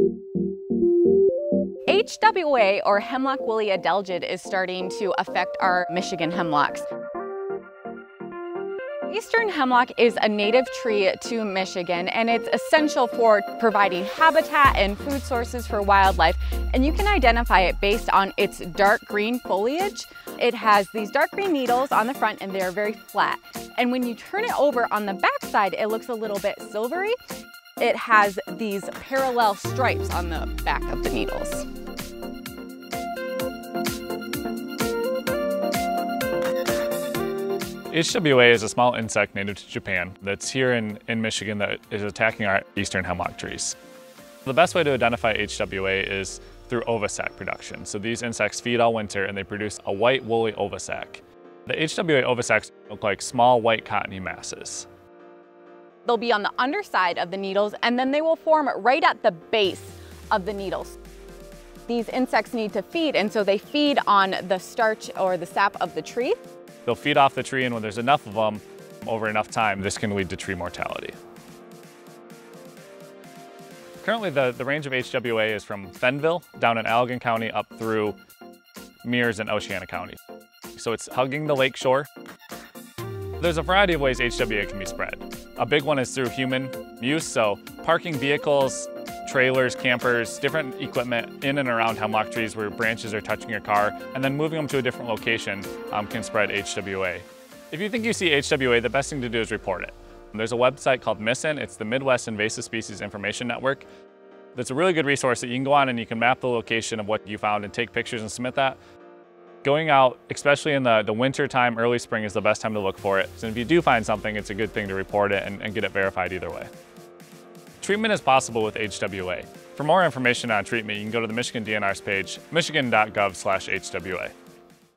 HWA, or Hemlock woolly Adelgid, is starting to affect our Michigan hemlocks. Eastern hemlock is a native tree to Michigan, and it's essential for providing habitat and food sources for wildlife. And you can identify it based on its dark green foliage. It has these dark green needles on the front, and they're very flat. And when you turn it over on the back side, it looks a little bit silvery. It has these parallel stripes on the back of the needles. HWA is a small insect native to Japan that's here in Michigan that is attacking our eastern hemlock trees. The best way to identify HWA is through ovisac production. So these insects feed all winter and they produce a white woolly ovisac. The HWA ovisacs look like small white cottony masses. They'll be on the underside of the needles, and then they will form right at the base of the needles. These insects need to feed, and so they feed on the starch or the sap of the tree. They'll feed off the tree, and when there's enough of them over enough time, this can lead to tree mortality. Currently, the range of HWA is from Fenville down in Adelgid County up through Mears in Oceana County. So it's hugging the lake shore. There's a variety of ways HWA can be spread. A big one is through human use, so parking vehicles, trailers, campers, different equipment in and around hemlock trees where branches are touching your car, and then moving them to a different location can spread HWA. If you think you see HWA, the best thing to do is report it. There's a website called MISIN, it's the Midwest Invasive Species Information Network. That's a really good resource that you can go on and you can map the location of what you found and take pictures and submit that. Going out, especially in the winter time, early spring, is the best time to look for it. So if you do find something, it's a good thing to report it and get it verified either way. Treatment is possible with HWA. For more information on treatment, you can go to the Michigan DNR's page, michigan.gov/HWA.